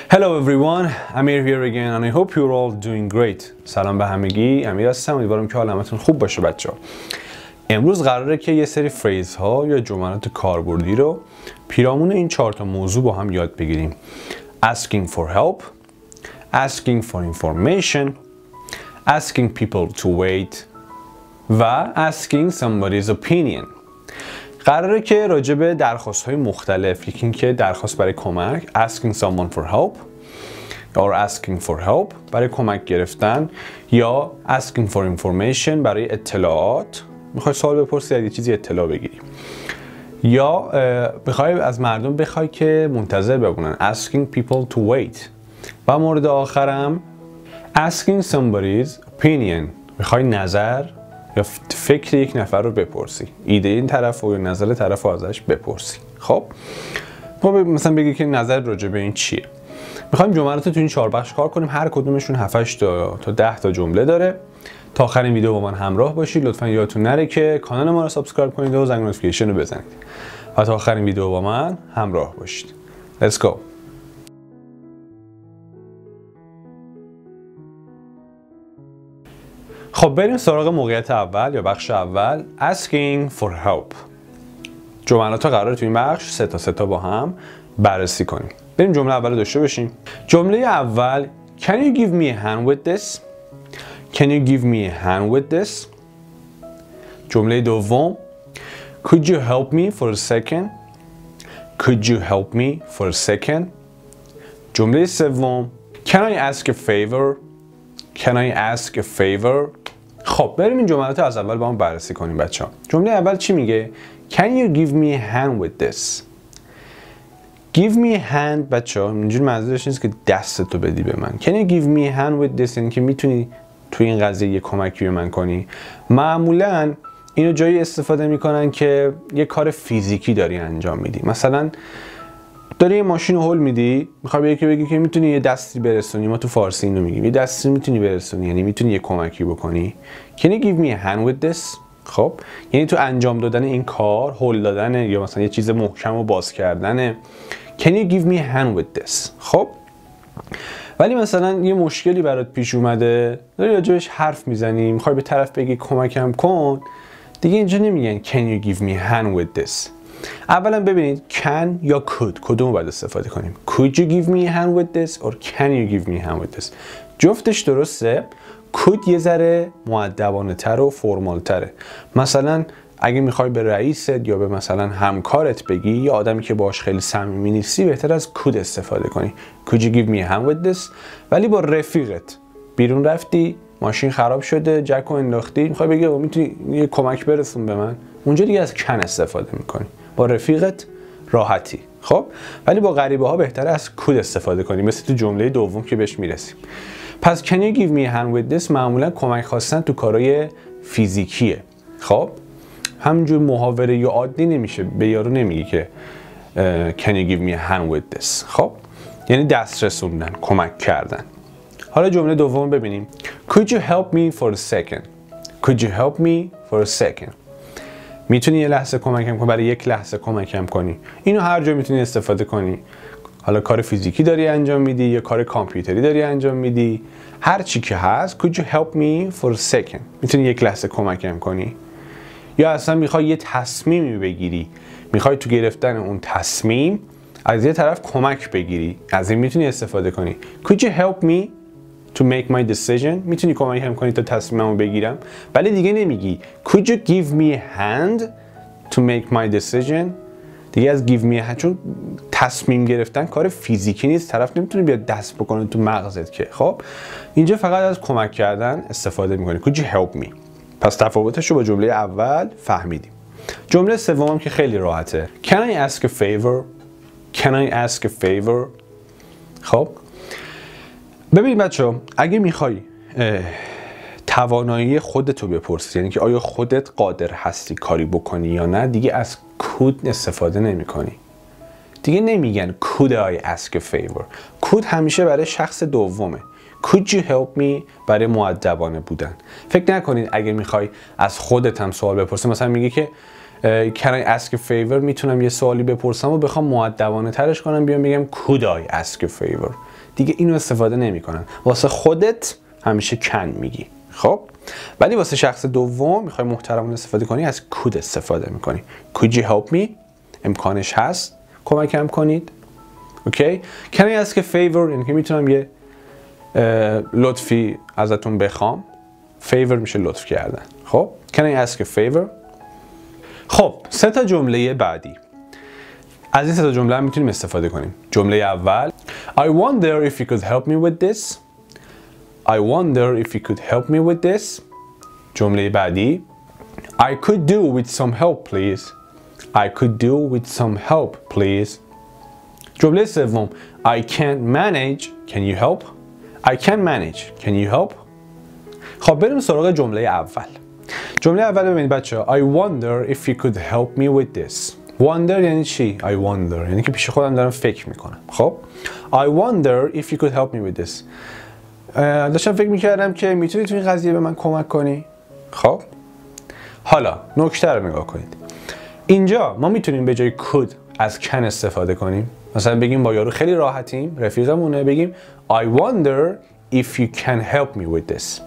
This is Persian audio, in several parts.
Hello everyone, Amir here again and I hope you're all doing great. سلام به همگی، امیر هستم. امیدوارم که حالتون خوب باشه بچه‌ها. امروز قراره که یه سری فریز ها یا جملات کاربردی رو پیرامون این 4 تا موضوع با هم یاد بگیریم. Asking for help, asking for information, asking people to wait و asking somebody's opinion. قراره که راجع به درخواست های مختلف، یکی این که درخواست برای کمک asking someone for help or asking for help برای کمک گرفتن یا asking for information برای اطلاعات، میخوای سوال بپرسی یه چیزی اطلاع بگیری، یا بخوای از مردم بخوای که منتظر بمونن asking people to wait و مورد آخرم asking somebody's opinion، میخوای نظر یا فکر یک نفر رو بپرسی، ایده این طرف و نظر طرف رو ازش بپرسی. خب ما مثلا بگی که نظر راجع به این چیه. میخوایم جملات رو تو این 4 بخش کار کنیم، هر کدومشون 7 تا 10 تا جمله داره. تا آخرین ویدیو با من همراه باشید. لطفا یادتون نره که کانال ما رو سابسکرایب کنید و زنگ نوتیفیکیشن رو بزنید و تا آخرین ویدیو با من همراه باشید. Let's go. خب بریم سراغ موقعیت اول یا بخش اول، asking for help. جملات ها قراره تو این بخش 3 تا با هم بررسی کنیم. بریم جمله اول رو داشته باشیم. جمله اول Can you give me a hand with this? Can you give me a hand with this? جمله دوم Could you help me for a second? Could you help me for a second? جمله سوم Can I ask a favor? Can I ask a favor? خب بریم این جملات از اول با هم بررسی کنیم بچه‌ها. جمله اول چی میگه؟ Can you give me a hand with this? Give me a hand بچه‌ها اینجوری منظورش نیست که دستتو بدی به من. Can you give me a hand with this یعنی که میتونی توی این قضیه یه کمکی به من کنی. معمولاً اینو جایی استفاده میکنن که یه کار فیزیکی داری انجام میدی. مثلا داری یه ماشین رو هول میدی، میخوای بگی که میتونی یه دستی برسونی، ما تو فارسی اینو میگیم، یه دستی میتونی برسونی یعنی میتونی یه کمکی بکنی. Can you give me a hand with this؟ خب یعنی تو انجام دادن این کار، هول دادن یا مثلا یه چیز محکم رو باز کردن. Can you give me a hand with this؟ خب ولی مثلا یه مشکلی برات پیش اومده، داری راجبش حرف میزنی، میخوای به طرف بگی کمکم کن، دیگه اینجا نمیگن Can you give me a hand with this؟ اولا ببینید can یا could کدوم باید استفاده کنیم. Could you give me a hand with this or can you give me a hand with this؟ جفتش درسته. could یه ذره مؤدبانه تر و فرمال تره. مثلا اگه میخوای به رئیست یا به مثلا همکارت بگی یا آدمی که باش خیلی صمیمی نیستی، بهتر از could استفاده کنی. Could you give me a hand with this؟ ولی با رفیقت بیرون رفتی، ماشین خراب شده، جک انداختی، میخوای بگی میتونی یه کمک برسون به من، اونجا دیگه از can استفاده میکنی. با رفیقت راحتی. خب ولی با غریبه ها بهتره از could استفاده کنی، مثل تو جمله دوم که بهش میرسیم. پس can you give me a hand with this معمولا کمک خواستن تو کارهای فیزیکیه. خب همینجور محاوره یا عادی نمیشه، به یارو نمیگی که can you give me a hand with this. خب یعنی دست رسوندن، کمک کردن. حالا جمله دوم ببینیم. Could you help me for a second? Could you help me for a second? میتونی یه لحظه کمکم کنی، برای یک لحظه کمکم کنی. اینو هر جا میتونی استفاده کنی. حالا کار فیزیکی داری انجام میدی یا کار کامپیوتری داری انجام میدی، هر چی که هست Could you help me for a second؟ میتونی یک لحظه کمکم کنی. یا اصلا میخوای یه تصمیمی بگیری، میخوای تو گرفتن اون تصمیم از یه طرف کمک بگیری، از این میتونی استفاده کنی. Could you help me to make my decision؟ میتونی کمکم کنی تا تصمیممو بگیرم. ولی دیگه نمیگی Could you give me a hand to make my decision؟ دیگه از give me a hand، چون تصمیم گرفتن کار فیزیکی نیست، طرف نمیتونه بیاد دست بکنه تو مغزت که. خب اینجا فقط از کمک کردن استفاده میکنی. Could you help me؟ پس تفاوتش رو با جمله اول فهمیدیم. جمله سوم که خیلی راحته. Can I ask a favor؟ Can I ask a favor؟ خب ببین بچه، اگه میخوای توانایی خودتو بپرسی، یعنی که آیا خودت قادر هستی کاری بکنی یا نه، دیگه از could استفاده نمی کنی. دیگه نمیگن could I ask a favor. could همیشه برای شخص دومه. Could you help me برای مؤدبانه بودن. فکر نکنید اگه میخوای از خودت هم سوال بپرسی، مثلا میگی که Can I ask a favor؟ میتونم یه سوالی بپرسم و بخوام مؤدبانه ترش کنم، بیام بگم Could I ask a favor؟ دیگه اینو استفاده نمیکنن. واسه خودت همیشه can میگی. خب ولی واسه شخص دوم میخوای محترمانه استفاده کنی از could استفاده میکنی. Could you help me؟ امکانش هست کمکم کنید. اوکی؟ Can I ask a favor؟ یعنی که میتونم یه لطفی ازتون بخوام. favor میشه لطف کردن. خب Can I ask a favor؟ خب 3 تا جمله بعدی. از این 3 تا جمله هم میتونیم استفاده کنیم. جمله اول I wonder if you could help me with this. I wonder if you could help me with this. جمله بعدی I could do with some help please. I could do with some help please. جمله سوم I can't manage. Can you help? I can't manage. Can you help? خب بریم سراغ جمله اول. جمله اول ببینید بچه I wonder if you could help me with this. wonder یعنی چی؟ I wonder یعنی که پیش خودم دارم فکر میکنم. خب I wonder if you could help me with this. داشتم فکر میکردم که میتونی تو این قضیه به من کمک کنی. خب حالا نکته رو نگاه کنید. اینجا ما میتونیم به جای could از can استفاده کنیم. مثلا بگیم با یارو خیلی راحتیم، رفیقمونه، بگیم I wonder if you can help me with this.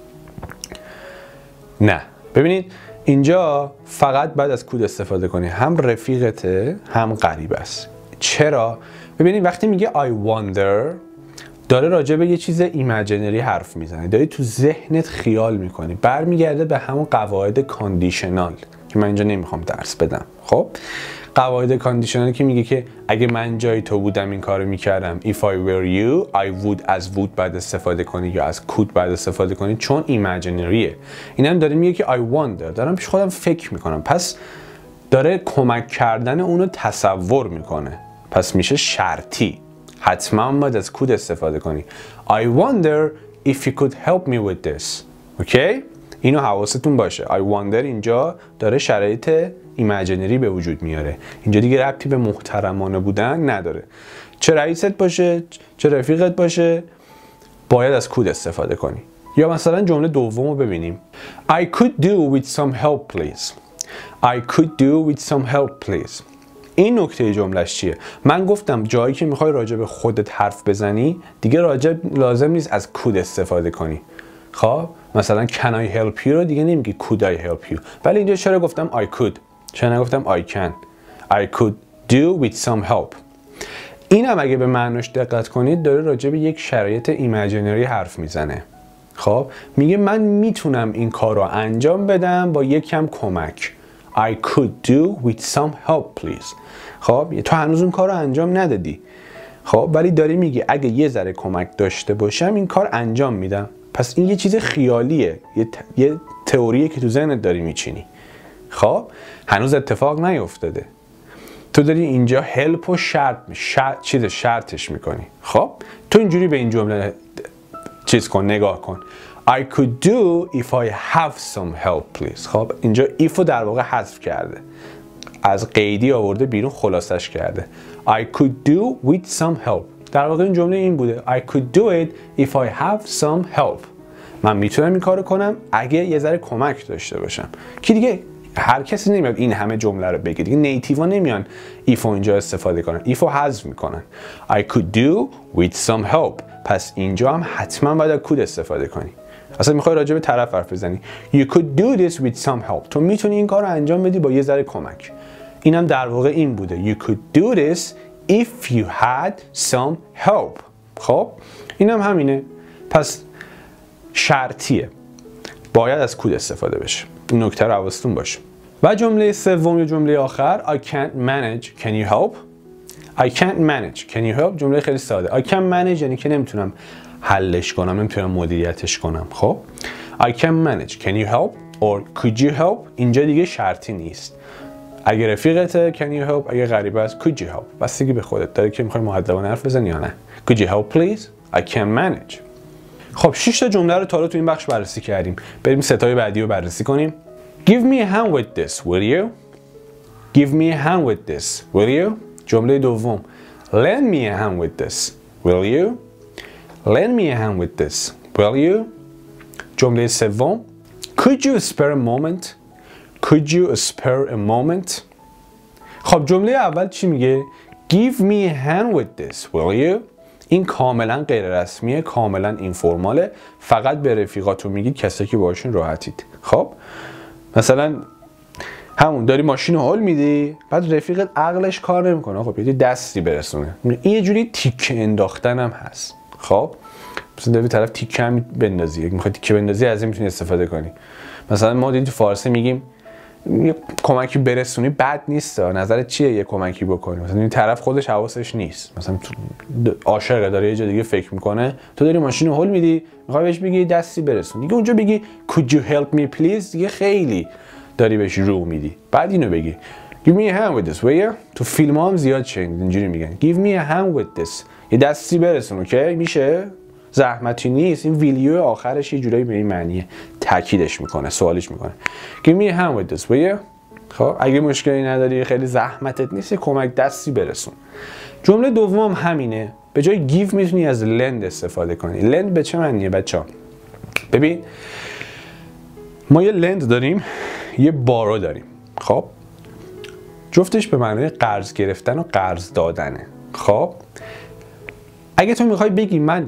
نه ببینید اینجا فقط بعد از could استفاده کنی. هم رفیقته هم غریب است. چرا؟ ببینید وقتی میگه I wonder داره راجع به یه چیز ایمجینری حرف میزنه، داری تو ذهنت خیال میکنی، برمیگرده به همون قواعد کاندیشنال که من اینجا نمیخوام درس بدم. خب قواعد کاندیشنالی که میگه که اگه من جای تو بودم این کارو میکردم. If I were you I would از would بعد استفاده کنی یا از could بعد استفاده کنی چون ایمجینریه. اینم داره میگه که I wonder دارم پیش خودم فکر میکنم، پس داره کمک کردن اونو تصور میکنه، پس میشه شرطی. حتما باید از could استفاده کنی. I wonder if you could help me with this. اوکی؟ اینو حواستون باشه. I wonder اینجا داره شرایط ایمجینری به وجود میاره. اینجا دیگه ربطی به محترمانه بودن نداره. چه رئیست باشه، چه رفیقت باشه، باید از could استفاده کنی. یا مثلا جمله دوم رو ببینیم. I could do with some help please. I could do with some help please. این نکته جملهش چیه؟ من گفتم جایی که میخوای راجع به خودت حرف بزنی دیگه لازم نیست از could استفاده کنی. خب مثلا can I help you رو دیگه نمیگی could I help you. ولی اینجا چرا گفتم I could؟ چرا نگفتم I can؟ I could do with some help. اینم اگه به معناش دقت کنید داره راجع به یک شرایط ایمجینری حرف میزنه. خب میگه من میتونم این کار رو انجام بدم با یکم کمک. I could do with some help please. خب تو هنوز اون کار رو انجام ندادی. خب ولی داری میگه اگه یه ذره کمک داشته باشم این کار انجام میدم. پس این یه چیز خیالیه، یه تئوریه که تو ذهنت داری میچینی. خب هنوز اتفاق نیفتاده. تو داری اینجا help و شرطش میکنی. خب تو اینجوری به این جمله چیز کن، نگاه کن. I could do if I have some help please. خب اینجا if رو در واقع حذف کرده، از قیدی آورده بیرون، خلاصش کرده. I could do with some help. در واقع این جمله این بوده. I could do it if I have some help. من میتونم این کارو کنم اگه یه ذره کمک داشته باشم. که دیگه هر کسی نمیاد این همه جمله رو بگه. دیگه نیتیوا نمیان if رو اینجا استفاده کنن. if رو حذف میکنن. I could do with some help. پس اینجا هم حتما باید could استفاده کنی. اصلا میخوای راجع به طرف حرف بزنی. You could do this with some help. تو میتونی این کار رو انجام بدی با یه ذره کمک. اینم در واقع این بوده. You could do this if you had some help. خب اینم همینه. پس شرطیه. باید از could استفاده بشه. این نکته رو حواستون باشه. و جمله سوم یا جمله آخر I can't manage. Can you help? I can't manage. Can you help? جمله خیلی ساده. I can't manage یعنی که نمیتونم حلش کنم، نمیتونم مدیریتش کنم. خب I can't manage. Can you help? Or could you help? اینجا دیگه شرطی نیست. اگه رفیقته can you help، اگه غریبه است could you help. بستگی به خودت داره که میخوای مؤدبانه حرف بزنی یا نه. Could you help please? I can't manage. خب 6 تا جمله رو تا حالا تو این بخش بررسی کردیم. بریم ستای بعدی رو بررسی کنیم. Give me a hand with this, will you? Give me a hand with this, will you? جمله دوم. Lend me a hand with this, will you? Lend me a hand with this, will you? جمله سوم. Could you spare a moment? Could you spare a moment? خب جمله اول چی میگه؟ Give me a hand with this, will you? این کاملا غیر رسمیه، کاملا اینفورماله، فقط به رفیقاتون میگید کسایی که باشون راحتید. خب مثلا همون داری ماشین رو هول میدی، بعد رفیقت عقلش کار نمیکنه، خب یه دستی برسونه، این یه جوری تیکه انداختن هم هست. خب مثلا داری طرف تیکه هم بندازی، اگه میخوای تیکه بندازی از این میتونی استفاده کنی. مثلا ما دیدیم تو فارسی میگیم یه کمکی برسونی بد نیست، نظرت چیه یه کمکی بکنی؟ مثلا این طرف خودش حواسش نیست، مثلا عاشقه داره یه جا دیگه فکر میکنه، تو داری ماشین رو هول میدی میخوای بهش بگی دستی برسون، دیگه اونجا بگی could you help me please دیگه خیلی داری بهش رو میدی. بعد اینو بگی give me a hand with this will you. تو فیلم ها هم زیاد شنیدید اینجوری میگن give me a hand with this، یه دستی برسون. اوکی میشه؟ زحمتی نیست. این ویلیو آخرش یه جورایی به این معنیه، تاکیدش میکنه، سوالش میکنه give me a hand with this will you. خب اگه مشکلی نداری خیلی زحمتت نیست، یه کمک دستی برسون. جمله دوم همینه، به جای give میتونی از lend استفاده کنی. lend به چه معنیه بچه‌ها؟ ببین ما یه lend داریم یه بارو داریم. خب جفتش به معنای قرض گرفتن و قرض دادنه. خب اگه تو میخوای بگی من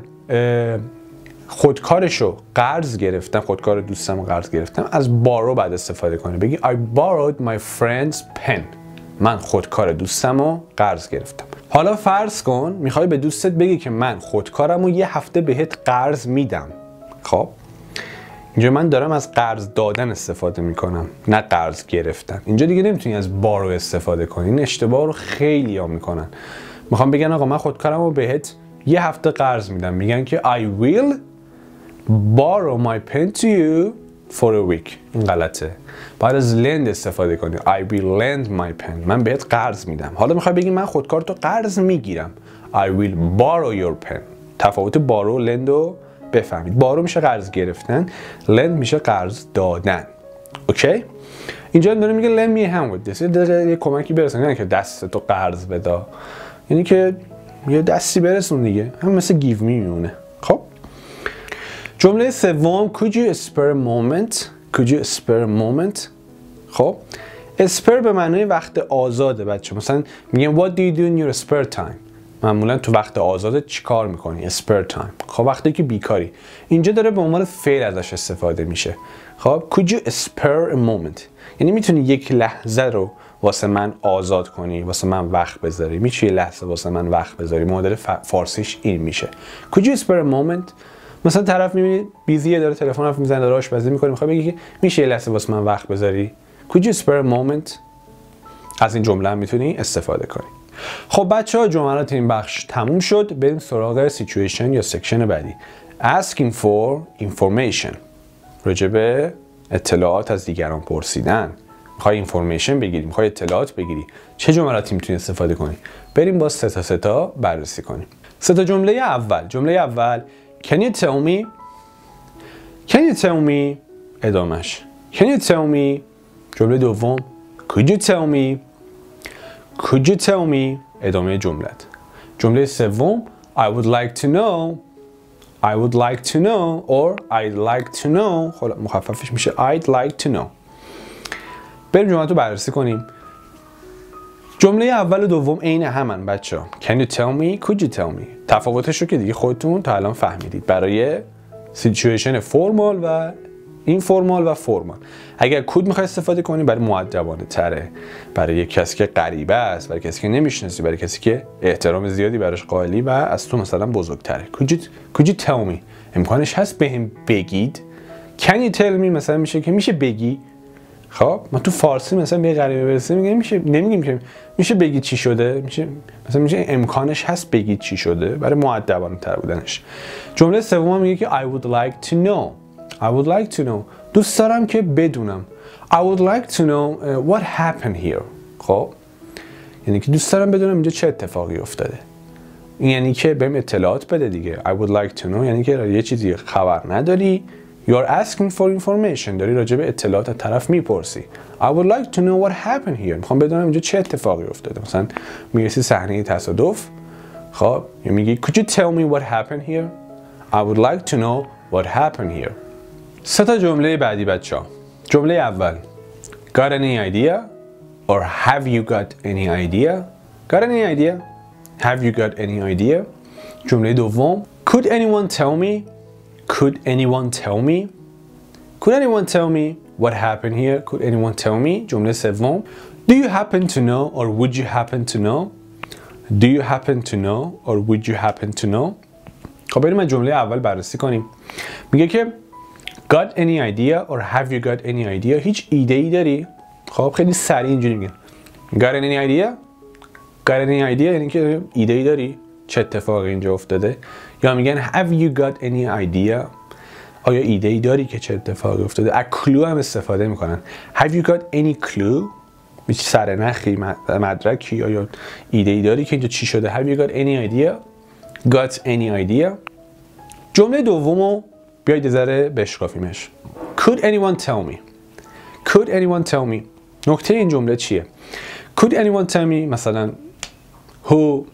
خودکارشو قرض گرفتم، خودکار دوستم رو قرض گرفتم، از بارو بعد استفاده کنی، بگی I borrowed my friend's pen، من خودکار دوستم رو قرض گرفتم. حالا فرض کن میخوای به دوستت بگی که من خودکارم رو یه هفته بهت قرض میدم. خب اینجا من دارم از قرض دادن استفاده میکنم نه قرض گرفتن. اینجا دیگه نمیتونی از بارو استفاده کنی، این اشتباه رو خیلی ها میکنن. میخوام بگن آقا من خودکارم رو بهت یه هفته قرض میدم، میگن که I will borrow my pen to you for a week. این غلطه، باید از lend استفاده کنی. I will lend my pen، من بهت قرض میدم. حالا میخوای بگی من خودکارتو قرض میگیرم، I will borrow your pen. تفاوت بارو و lend رو بفهمید. بارو میشه قرض گرفتن، lend میشه قرض دادن. اوکی؟ اینجا داره میگه lend me a hand with this، یه کمکی برسون، نه که دستتو قرض بده، یعنی که یه دستی برسون دیگه، هم مثل give me میمونه. خب جمله سوم could you spare a moment. could you spare a moment. خب spare به معنای وقت آزاده بچه. مثلا میگن what do you do in your spare time، معمولا تو وقت آزاده چی کار میکنی؟ spare time. خب وقتی که بیکاری. اینجا داره به عنوان فعل ازش استفاده میشه. خب could you spare a moment یعنی میتونی یک لحظه رو واسه من آزاد کنی، واسه من وقت بذاری. میشه یه لحظه واسه من وقت بذاری، معادل فارسیش این میشه could you spare a moment. مثلا طرف میبینی بیزیه، داره تلفن حرف میزنه، داره آشپزی میکنه، میخواد بگی که میشه یه لحظه واسه من وقت بذاری could you spare a moment. از این جمله هم میتونی استفاده کنی. خب بچه‌ها جملات این بخش تموم شد، بریم سراغ سیچویشن یا سکشن بعدی. asking for information، راجع به اطلاعات از دیگران پرسیدن. میخوای اینفورمیشن بگیری، میخوای اطلاعات بگیری، چه جملاتی میتونی استفاده کنی؟ بریم با سه تا بررسی کنیم. سه تا جمله اول. جمله اول can you tell me. can you tell me ادامش can you tell me. جمله دوم could you tell me. could you tell me ادامه جملت. جمله سوم I would like to know. I would like to know or I'd like to know. خب مخففش میشه I'd like to know. بریم جملات رو بررسی کنیم. جمله اول و دوم عین همن بچه‌ها. Can you tell me? Could you tell me؟ تفاوتش رو که دیگه خودتون تا الان فهمیدید برای سیچویشن فرمال و اینفورمال و فرمال. اگر could میخوای استفاده کنی برای مؤدبانه تره، برای کسی که غریبه است، برای کسی که نمیشناسی، برای کسی که احترام زیادی براش قائلی و از تو مثلا بزرگتره. Could you tell me امکانش هست بهم بگید. Can you tell me مثلا میشه که میشه بگی. خب ما تو فارسی مثلا به غریبه برسیم میگیم میشه، نمیگیم که میشه بگی چی شده، میشه مثلا میشه امکانش هست بگید چی شده، برای مؤدبانه تر بودنش. جمله سوم میگه که I would like to know. I would like to know دوست دارم که بدونم. I would like to know what happened here. خب یعنی که دوست دارم بدونم اینجا چه اتفاقی افتاده. این یعنی که بهم اطلاعات بده دیگه. I would like to know یعنی که یه چیزی خبر نداری. You're asking for information. داری راجع به اطلاعات از طرف میپرسی. I would like to know what happened here. میخوام بدونم اینجا چه اتفاقی افتاده. مثلا میرسی صحنه تصادف. خب میگی Could you tell me what happened here? I would like to know what happened here. سه تا جمله بعدی بچه‌ها. جمله اول Got any idea or have you got any idea? Got any idea? Have you got any idea? جمله دوم Could anyone tell me? Could anyone tell me? Could anyone tell me what happened here? Could anyone tell me? جمله سوم Do you happen to know or would you happen to know? Do you happen to know or would you happen to know? خب بریم از جمله اول بررسی کنیم. میگه که Got any idea or have you got any idea? هیچ ایده ای داری؟ خب خیلی سریع اینجوری میگن Got any idea? Got any idea یعنی که ایده ای داری؟ چه اتفاقی اینجا افتاده؟ یا میگن Have you got any idea? آیا ایده ای داری که چه اتفاقی افتاده؟ از کلو هم استفاده میکنن. Have you got any clue؟ هیچ سرنخی مدرکی یا ایده ای داری که اینجا چی شده؟ Have you got any idea? Got any idea؟ جمله دومو بیایید ذره بشکافیمش. Could anyone tell me? Could anyone tell me? نکته این جمله چیه؟ Could anyone tell me مثلا Who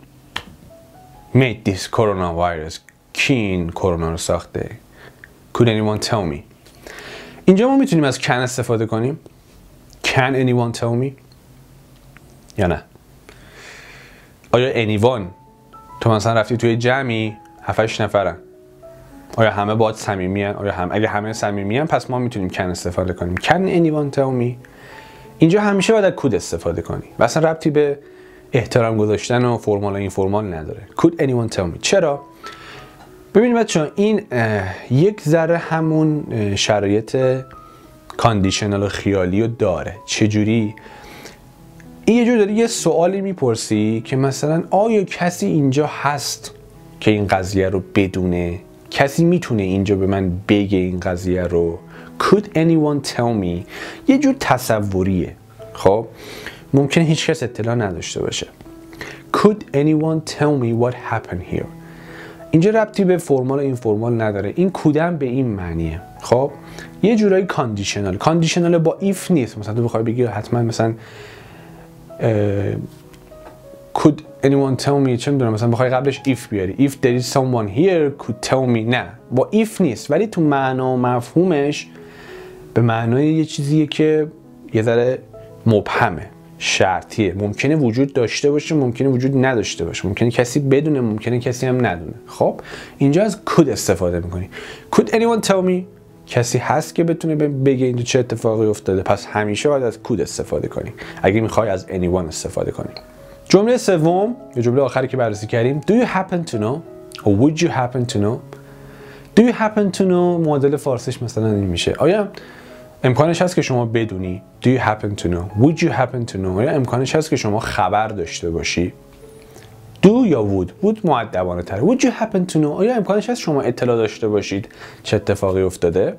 made this coronavirus? کی این کرونا رو ساخته؟ Could anyone tell me? اینجا ما میتونیم از can استفاده کنیم. Can anyone tell me? یا نه؟ آیا anyone تو مثلا رفتی توی جمعی 7-8 نفرن؟ آیا همه باهات صمیمیان؟ آیا اگه همه صمیمیان پس ما میتونیم can استفاده کنیم. Can anyone tell me? اینجا همیشه باید could استفاده کنی. مثلا ربطی به احترام گذاشتن و فرمال و این فرمال نداره. Could anyone tell me? چرا؟ ببینید بچه‌ها این یک ذره همون شرایط کاندیشنال و خیالی رو داره. چجوری؟ این یه جور داری یه سوالی میپرسی که مثلا آیا کسی اینجا هست که این قضیه رو بدونه؟ کسی میتونه اینجا به من بگه این قضیه رو؟ Could anyone tell me؟ یه جور تصوریه. خب ممکنه هیچ کس اطلاع نداشته باشه. Could anyone tell me what happened here؟ اینجا ربطی به فرمال و این فرمال نداره. این کودم به این معنیه. خب یه جورایی کاندیشنال با if نیست. مثلا تو بخوای بگی حتما مثلا could anyone tell me چه میدونم مثلا بخوای قبلش if بیاری if there is someone here could tell me نه با if نیست ولی تو معنا و مفهومش به معنای یه چیزیه که یه ذره مبهمه شرطیه ممکنه وجود داشته باشه ممکنه وجود نداشته باشه ممکنه کسی بدونه ممکنه کسی هم ندونه خب اینجا از could استفاده میکنی could anyone tell me کسی هست که بتونه بگه اینجا چه اتفاقی افتاده پس همیشه باید از could استفاده کنی اگه میخوای از anyone استفاده کنی جمله سوم یا جمله آخری که بررسی کردیم Do you happen to know or would you happen to know Do you happen to know معادل فارسیش مثلا این میشه آیا امکانش هست که شما بدونی Do you happen to know Would you happen to know آیا امکانش هست که شما خبر داشته باشی Do یا would مؤدبانه تر Would you happen to know آیا امکانش هست شما اطلاع داشته باشید چه اتفاقی افتاده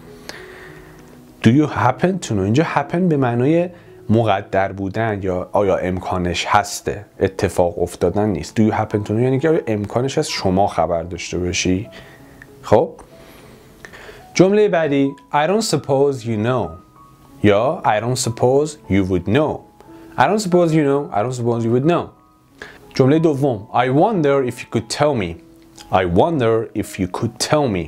Do you happen to know اینجا happen به معنای مقدر بودن یا آیا امکانش هسته اتفاق افتادن نیست Do you happen to know یعنی که آیا امکانش هست شما خبر داشته باشی خب جمله بعدی I don't suppose you know یا I don't suppose you would know I don't suppose you know I don't suppose you would know جمله دوم I wonder if you could tell me I wonder if you could tell me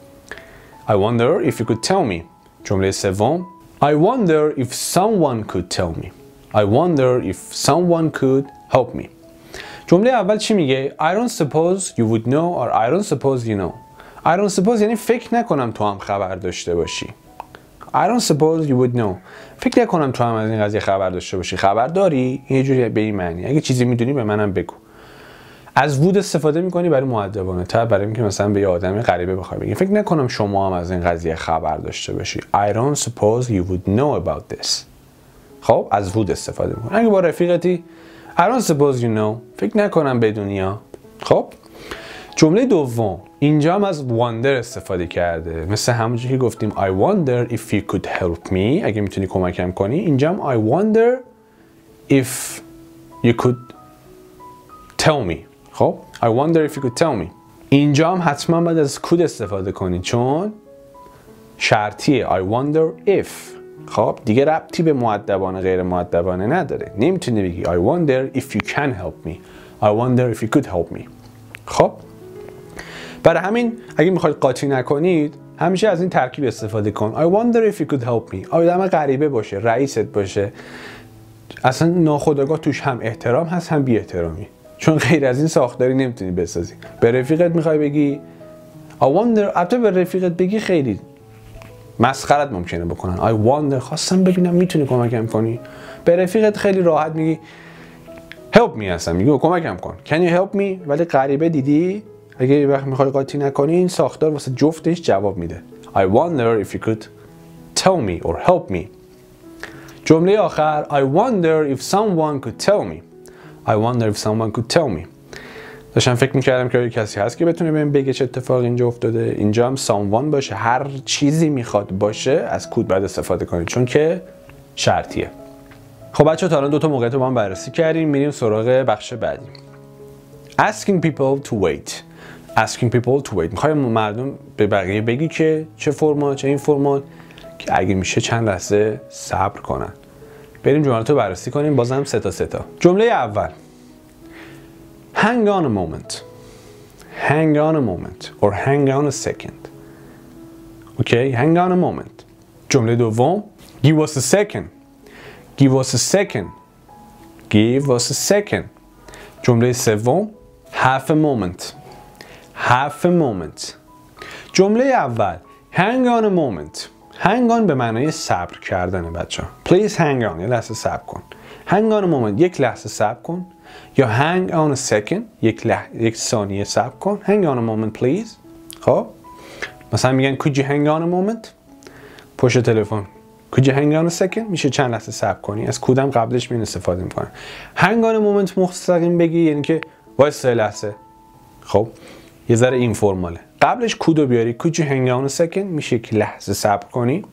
I wonder if you could tell me جمله سوم I wonder if someone could tell me I wonder if someone could help me جمله اول چی میگه I don't suppose you would know or I don't suppose you know I don't suppose یعنی فکر نکنم تو هم خبر داشته باشی I don't suppose you would know فکر نکنم تو هم از این قضیه خبر داشته باشی خبر داری؟ یه جوری به این معنی اگه چیزی میدونی به منم بگو از would استفاده میکنی برای مؤدبانه تر برای اینکه مثلا به یه آدمی غریبه بخوای بگی فکر نکنم شما هم از این قضیه خبر داشته باشی I don't suppose you would know about this خب از would استفاده میکنی اگه با رفیقتی I don't suppose you know فکر نکنم بدونی ها خب جمله دوم اینجا هم از wonder استفاده کرده مثل همونجوری که گفتیم I wonder if you could help me اگه میتونی کمکم کنی اینجا هم I wonder if you could tell me خب I wonder if you could tell me اینجا هم حتما باید از could استفاده کنی چون شرطیه I wonder if خب دیگه ربطی به مؤدبانه غیر مؤدبانه نداره نمیتونی بگی I wonder if you can help me I wonder if you could help me خب برای همین اگه میخواید قاطی نکنید همیشه از این ترکیب استفاده کن I wonder if you could help me آدم غریبه باشه رئیست باشه اصلا ناخودآگاه توش هم احترام هست هم بی احترامی چون غیر از این ساختاری نمیتونی بسازی. به رفیقت میخوای بگی I wonder، البته به رفیقت بگی خیلی مسخرت ممکنه بکنن. I wonder، خواستم ببینم میتونی کمکم کنی. به رفیقت خیلی راحت میگی help me، هستم میگی کمکم کن. Can you help me؟ ولی غریبه دیدی اگه یه وقت میخوای قاطی نکنی این ساختار واسه جفتش جواب میده. I wonder if you could tell me or help me. جمله آخر I wonder if someone could tell me. I wonder if someone could tell me. داشتم فکر میکردم که کسی هست که بتونه بهم بگه چه اتفاقی اینجا افتاده. اینجا هم someone باشه، هر چیزی میخواد باشه از کود بعد استفاده کنید چون که شرطیه. خب بچه‌ها تا الان دو تا موقعیت رو با هم بررسی کردیم. میریم سراغ بخش بعدی. Asking people to wait. Asking people to wait. میخوایم مردم به بقیه بگی که چه فرمال چه این فرمال که اگه میشه چند لحظه صبر کنن. بریم جملات رو بررسی کنیم. بازم سه تا. جمله اول hang on a moment. Hang on a moment or hang on a second. Okay, hang on a moment. جمله دوم give us a second. Give us a second. Give us a second. جمله سوم half a moment. Half a moment. جمله اول hang on a moment. hang on به معنای صبر کردنه بچه ها. Please hang on. یه لحظه صبر کن. hang on a moment یک لحظه صبر کن. یا hang on a second یک ثانیه صبر کن. hang on a moment please. خب مثلا میگن could you hang on a moment؟ پشت تلفن could you hang on a second؟ میشه چند لحظه صبر کنی. از کودم قبلش میان استفاده میکنن. hang on a moment مستقیم بگی یعنی که وایسا یه لحظه. خب یه ذره این فرماله. قبلش کودو بیاری could you hang on a second میشه که لحظه صبر کنی.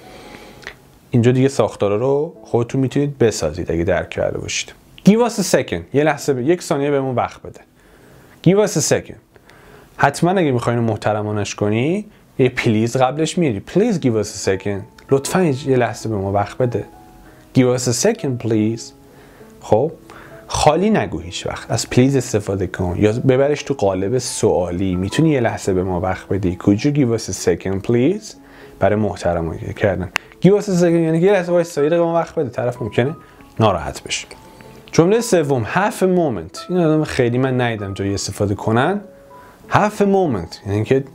اینجا دیگه ساختارا رو خودتون میتونید بسازید اگه درک کرده باشید. give us a second یه لحظه یک ثانیه بهمون وقت بده. give us a second حتما اگه میخواین محترمانش کنی یه پلیز قبلش میاری. please give us a second لطفا یه لحظه به ما وقت بده. give us a second please. خب خالی نگو هیچ وقت، از پلیز استفاده کن یا ببرش تو قالب سوالی. میتونی یه لحظه به ما وقت بدی. could you give us a second please برای محترم کردن. give us a second یعنی یه لحظه وایسا یه دقیقه ما وقت بده. طرف ممکنه ناراحت بشه. جمله سوم half a moment. این آدم خیلی من ندیدم جایی استفاده کنن. half a moment یعنی که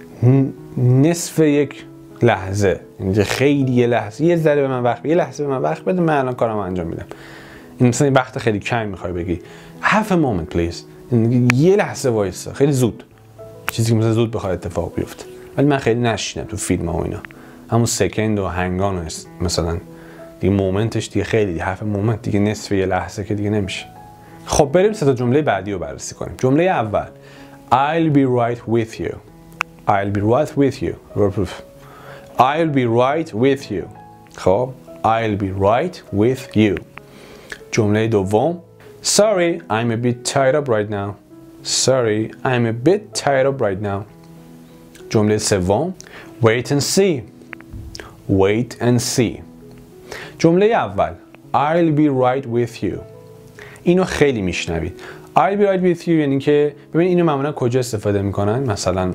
نصف یک لحظه، یعنی خیلی یه لحظه یه ذره به من وقت بده. یه لحظه به من وقت بده من الان کارم انجام میدم. این مثلا وقت خیلی کم میخوای بگی half a moment please یه لحظه وایسا خیلی زود، چیزی که مثلا زود بخواد اتفاق بیفته. ولی من خیلی نشیدم تو فیلم ها و اینا همون سکند و هنگان مثلا دیگه مومنتش دیگه خیلی half a moment دیگه نصف یه لحظه که دیگه نمیشه. خب بریم سه تا جمله بعدی رو بررسی کنیم. جمله اول I'll be right with you. I'll be right with you. I'll be right with you. خب I'll be right with you. جمله دوم Sorry, I'm a bit tied up right now. Sorry, I'm a bit tied up right now. جمله سوم Wait and see. Wait and see. جمله اول I'll be right with you. اینو خیلی میشنوید. I'll be right with you یعنی که ببین اینو معمولا کجا استفاده میکنن. مثلا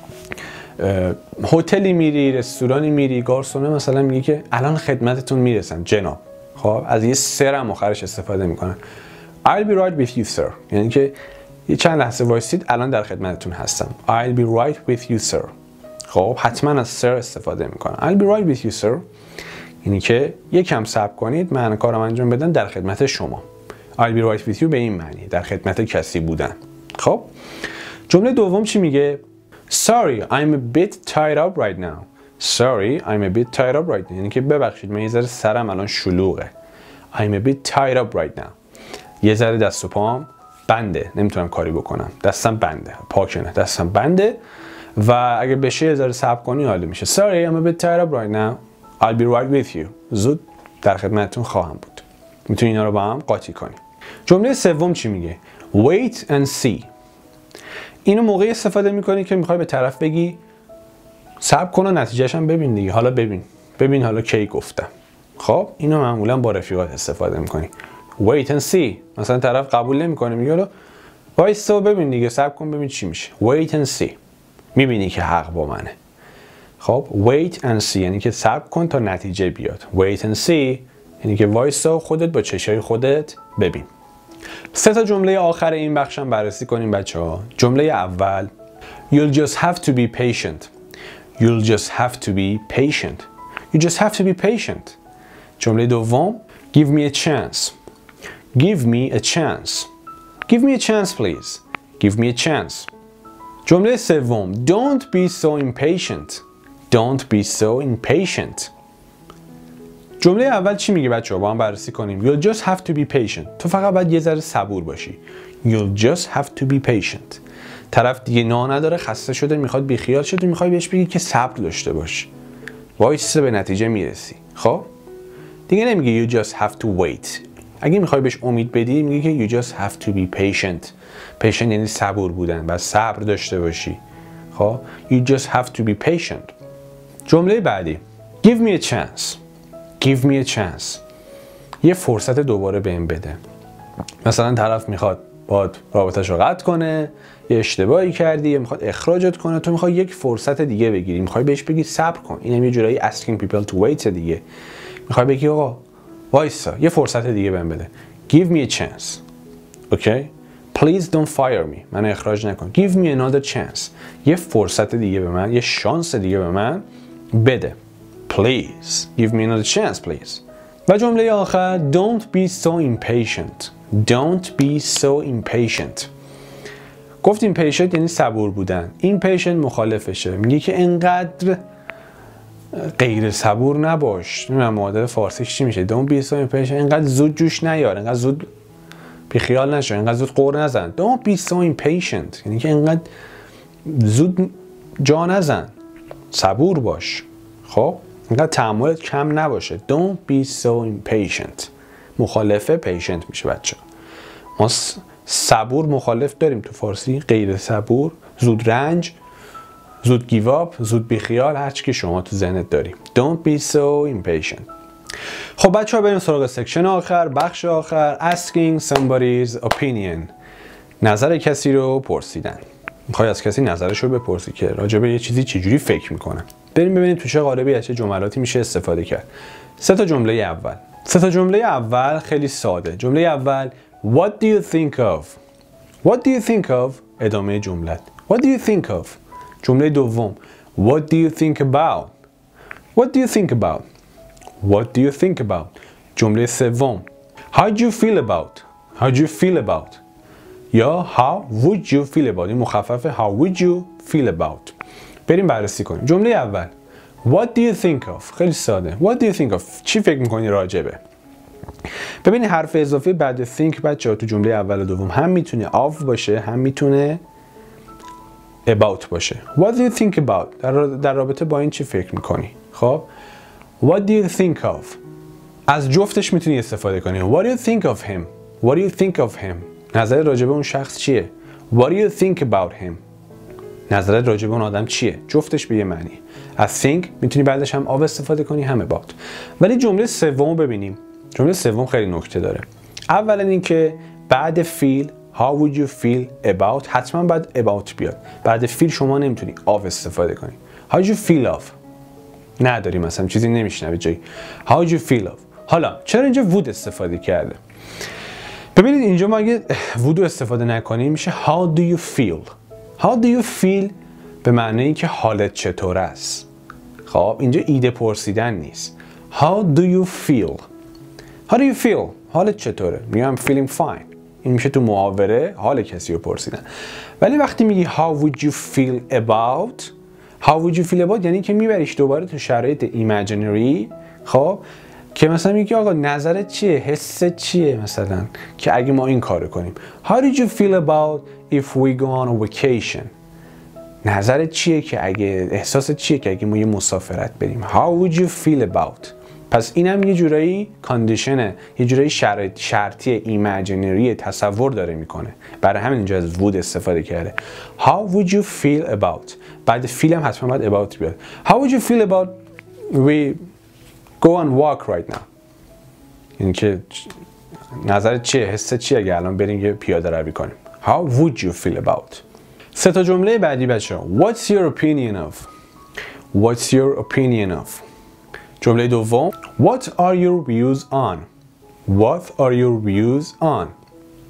هتلی میری، رستورانی میری، گارسونه مثلا میگه که الان خدمتتون میرسن جناب. خب از یه سرم آخرش استفاده میکنن. I'll be right with you sir یعنی که یه چند لحظه وایسید الان در خدمتتون هستم. I'll be right with you sir. خب حتما از سر استفاده میکنن. I'll be right with you sir یعنی که یکم صبر کنید من کارم انجام بدم در خدمت شما. I'll be right with you به این معنی در خدمت کسی بودن. خب جمله دوم چی میگه؟ Sorry, I'm a bit tied up right now. Sorry, I'm a bit tied up right now. یعنی که ببخشید من یه ذره سرم الان شلوغه. I'm a bit tied up right now. یه ذره دست و پام بنده. نمیتونم کاری بکنم. دستم بنده. پاکنه. دستم بنده و اگه بشه یه ذره صبر کنی حالی میشه. Sorry, I'm a bit tied up right now. I'll be right with you. زود در خدمتتون خواهم بود. میتونی اینا رو با هم قاطی کنی. جمله سوم چی میگه؟ Wait and see. اینو موقعی استفاده میکنی که میخوای به طرف بگی صبر کن و نتیجهش هم ببین دیگه. حالا ببین حالا کی گفتم. خب اینو معمولا با رفیقات استفاده میکنی. Wait and see. مثلا طرف قبول نمیکنه میگه حالا وایسا و ببین دیگه صبر کن ببین چی میشه. Wait and see. میبینی که حق با منه. خب wait and see یعنی که صبر کن تا نتیجه بیاد. Wait and see یعنی که وایسا خودت با چشای خودت ببین. سه تا جمله آخر این بخشم بررسی کنیم بچه‌ها. جمله اول You'll just have to be patient. You'll just have to be patient. You just have to be patient. جمله دوم Give me a chance. Give me a chance. Give me a chance please. Give me a chance. جمله سوم Don't be so impatient. Don't be so impatient. جمله اول چی میگه بچه‌ها؟ با هم بررسی کنیم. You'll just have to be patient. تو فقط باید یه ذره صبور باشی. You'll just have to be patient. طرف دیگه نداره، خسته شده، میخواد بیخیال شه، تو میخوای بهش بگی که صبر داشته باش. وایسه به نتیجه میرسی. خب؟ دیگه نمیگه you just have to wait. اگه میخوای بهش امید بدی میگه که you just have to be patient. patient یعنی صبور بودن، باید صبر داشته باشی. خب؟ You just have to be patient. جمله بعدی Give me a chance. Give me a chance. یه فرصت دوباره بهم بده. مثلا طرف میخواد باهات رابطه‌شو قطع کنه، یه اشتباهی کردی، یا میخواد اخراجت کنه، تو میخوای یک فرصت دیگه بگیری، میخوای بهش بگی صبر کن. اینم یه جورایی asking people to wait دیگه. میخوای بگی آقا وایسا، یه فرصت دیگه بهم بده. Give me a chance. Okay? Please don't fire me. من اخراج نکن. Give me another chance. یه فرصت دیگه به من، یه شانس دیگه به من بده. Please. Give me another chance, please. و جمله آخر Don't be so impatient. Don't be so impatient. گفتیم impatient یعنی صبور بودن. impatient مخالفشه. میگه که انقدر غیر صبور نباش. نمیدونم معادل فارسیش چی میشه. Don't be so impatient. انقدر زود جوش نیار. انقدر زود بیخیال نشو. انقدر زود قور نزن. Don't be so impatient. یعنی که انقدر زود جا نزن. صبور باش. خب؟ انقدر تحملت کم نباشه. Don't be so impatient. مخالفه patient میشه بچه. ما صبور مخالف داریم تو فارسی. غیر صبور، زود رنج، زود گیواب، زود بیخیال، هر چی که شما تو ذهنت داری. Don't be so impatient. خب بچه ها بریم سراغ سکشن آخر، بخش آخر. Asking somebody's opinion. نظر کسی رو پرسیدن. میخوای از کسی نظرش رو بپرسی که راجع به یه چیزی چجوری فکر میکنه. بریم ببینیم تو چه قالبی از چه جملاتی میشه استفاده کرد. سه تا جمله اول خیلی ساده. جمله اول What do you think of? What do you think of? ادامه جملت. What do you think of? جمله دوم What do you think about? What do you think about? What do you think about? جمله سوم How do you feel about? How do you feel about? یا How would you feel about? این مخففه How would you feel about? بریم بررسی کنیم. جمله اول What do you think of? خیلی ساده. What do you think of? چی فکر میکنی راجبه؟ ببینید حرف اضافی بعد think بچه‌ها تو جمله اول و دوم هم میتونه of باشه، هم میتونه about باشه. What do you think about? در رابطه با این چی فکر میکنی؟ خب What do you think of? از جفتش میتونی استفاده کنی. What do you think of him? What do you think of him? نظر راجبه اون شخص چیه؟ What do you think about him? نظرت راجع به اون آدم چیه؟ جفتش به یه معنی. از think میتونی بعدش هم of استفاده کنی، هم about. ولی جمله سوم ببینیم. جمله سوم خیلی نکته داره. اولا اینکه بعد feel how would you feel about حتما باید about بیاد. بعد feel شما نمیتونی of استفاده کنی. How do you feel of؟ نداری، مثلا چیزی نمیشنوی جایی. How do you feel of؟ حالا چرا اینجا would استفاده کرده؟ ببینید اینجا ما اگه would استفاده نکنیم میشه how do you feel؟ How do you feel به معنی اینکه حالت چطور است. خب اینجا ایده پرسیدن نیست. How do you feel? How do you feel? حالت چطوره؟ میگم I'm feeling fine. این میشه تو محاوره حال کسی رو پرسیدن. ولی وقتی میگی how would you feel about؟ How would you feel about یعنی که میبریش دوباره تو شرایط imaginary. خب که مثلا میگی آقا نظرت چیه؟ حست چیه مثلا که اگه ما این کارو کنیم. How did you feel about if we go on a vacation? نظرت چیه که اگه احساست چیه که اگه ما یه مسافرت بریم؟ How would you feel about؟ پس اینم یه جورایی کاندیشنه، یه جورایی شرطی ایمجینری تصور داره میکنه. برای همین اینجا از would استفاده کرده. How would you feel about؟ بعد feel هم حتما باید about بیاد. How would you feel about we go and walk right now؟ یعنی که نظرت چیه؟ حست چیه اگه الان بریم یه پیاده روی کنیم؟ How would you feel about؟ سه تا جمله بعدی بچه‌ها. What's your opinion of؟ What's your opinion of؟ جمله دوم What are your views on؟ What are your views on؟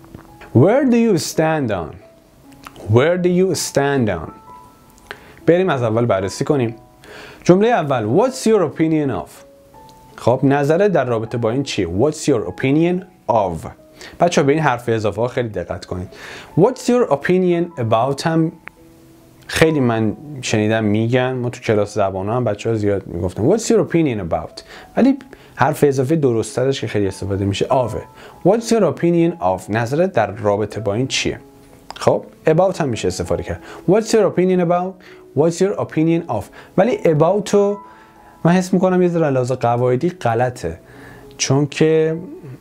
Where do you stand on? Where do you stand on? بریم از اول بررسی کنیم. جمله اول What's your opinion of? خب نظرت در رابطه با این چیه؟ What's your opinion of? بچه ها به این حرف اضافه ها خیلی دقت کنید. What's your opinion about هم خیلی من شنیدم میگن، ما تو کلاس زبان هم بچه ها زیاد میگفتن What's your opinion about؟ ولی حرف اضافه درست ترش که خیلی استفاده میشه آوه. What's your opinion of؟ نظرت در رابطه با این چیه؟ خب about هم میشه استفاده کرد. What's your opinion about؟ What's your opinion of؟ ولی about رو من حس میکنم یه ذره لحاظ قواعدی غلطه، چون که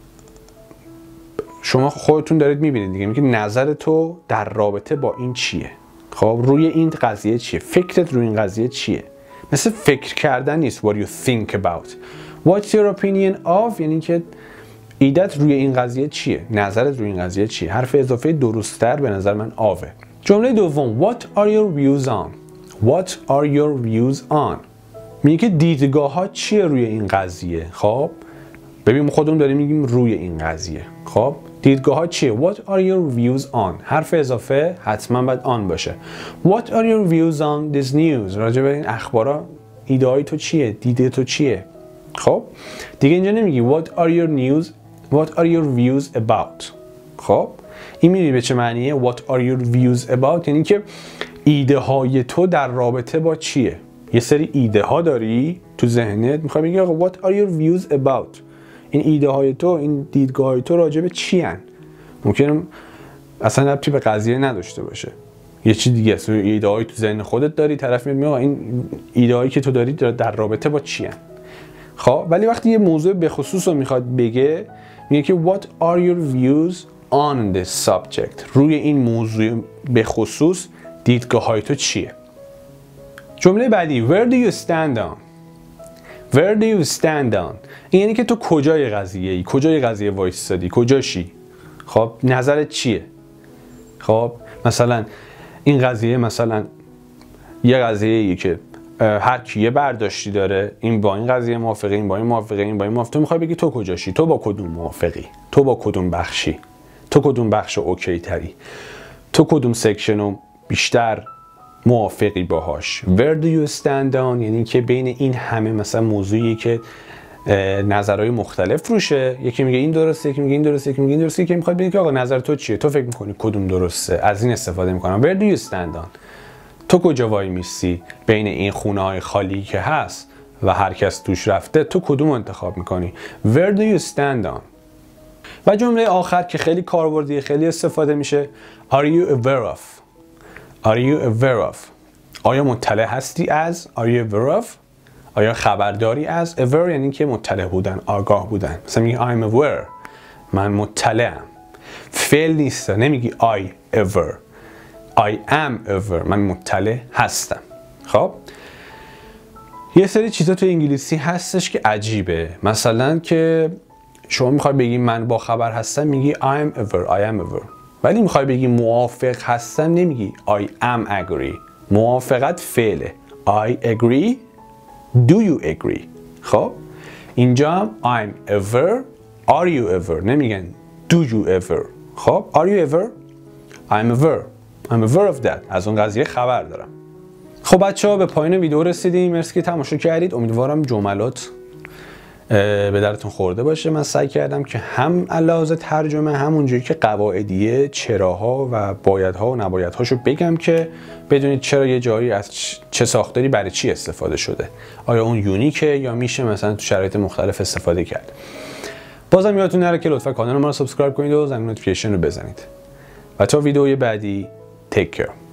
شما خودتون دارید میبینید دیگه، میگه نظر تو در رابطه با این چیه؟ خب روی این قضیه چیه؟ فکرت روی این قضیه چیه؟ مثل فکر کردن نیست what you think about. What's your opinion of یعنی که ایدت روی این قضیه چیه؟ نظرت روی این قضیه چیه؟ حرف اضافه درست‌تر به نظر من آوه. جمله دوم What are your views on? What are your views on؟ میگه که دیدگاه ها چیه روی این قضیه؟ خب ببین خودمون داریم میگیم روی این قضیه. خب دیدگاه ها چیه؟ What are your views on؟ حرف اضافه حتما باید on باشه. What are your views on this news؟ راجع به این اخبارا ایده های تو چیه؟ دیده تو چیه؟ خب دیگه اینجا نمیگی What are your news؟ What are your views about؟ خب این میدونی به چه معنیه؟ What are your views about؟ یعنی که ایده های تو در رابطه با چیه؟ یه سری ایده ها داری تو ذهنت، میخوای بگی آقا What are your views about؟ این ایده های تو، این دیدگاه های تو راجع به چی هن؟ ممکنه اصلا ربطی به قضیه نداشته باشه، یه چی دیگه است. ایده های تو ذهن خودت داری، طرف میگه آقا این ایده هایی که تو داری در رابطه با چی هن؟ خب ولی وقتی یه موضوع به خصوص رو میخواد بگه، میگه که What are your views on this subject؟ روی این موضوع به خصوص دیدگاه های تو چیه؟ جمله بعدی Where do you stand on؟ Where do you stand on؟ این یعنی که تو کجای قضیه ای؟ کجای قضیه وایستادی؟ کجاشی؟ خب نظرت چیه؟ خب مثلا این قضیه مثلا یه قضیه ای که هر کی یه برداشتی داره، این با این قضیه موافقه، این با این موافقه، این با این موافقه. تو میخوای بگی تو کجاشی؟ تو با کدوم موافقی؟ تو با کدوم بخشی؟ تو کدوم بخش اوکی تری؟ تو کدوم سکشنو بیشتر موافقی باهاش؟ Where do you stand on؟ یعنی که بین این همه مثلا موضوعی که نظرهای مختلف روشه، یکی میگه این درسته، یکی میگه این درسته، یکی میگه این درسته، یکی میخواد ببینه که آقا نظر تو چیه؟ تو فکر میکنی کدوم درسته؟ از این استفاده میکنم. Where do you stand on؟ تو کجا وای میستی بین این خونه های خالی که هست و هر کس توش رفته؟ تو کدوم انتخاب میکنی؟ Where do you stand on؟ و جمله آخر که خیلی کاربردیه، خیلی استفاده میشه Are you aware of؟ Are you aware of؟ آیا مطلع هستی از؟ Are you aware of؟ آیا خبرداری از؟ aware یعنی که مطلع بودن، آگاه بودن. مثلا میگی I'm aware، من مطلعم. فعل نیست، نمیگی I ever، I am aware، من مطلع هستم. خب یه سری چیزا تو انگلیسی هستش که عجیبه، مثلا که شما میخوای بگی من با خبر هستم میگی I'm aware، I am aware. ولی میخوای بگی موافق هستم نمیگی I am agree. موافقت فعله I agree، do you agree. خب اینجا هم I'm aware، are you ever، نمیگن do you ever. خب are you ever؟ I'm aware of that، از اون قضیه خبر دارم. خب بچه ها به پایان ویدیو رسیدیم، مرسی که تماشا کردید. امیدوارم جملات به درتون خورده باشه. من سعی کردم که هم علاوه ترجمه همونجوری که قواعدیه چراها و بایدها و نبایدهاشو بگم که بدونید چرا یه جایی از چه ساختاری برای چی استفاده شده، آیا اون یونیکه یا میشه مثلا تو شرایط مختلف استفاده کرد. بازم یادتون نره که لطفا کانال ما رو سابسکرایب کنید و زنگ نوتیفیکیشن رو بزنید. و تا ویدیوی بعدی take care.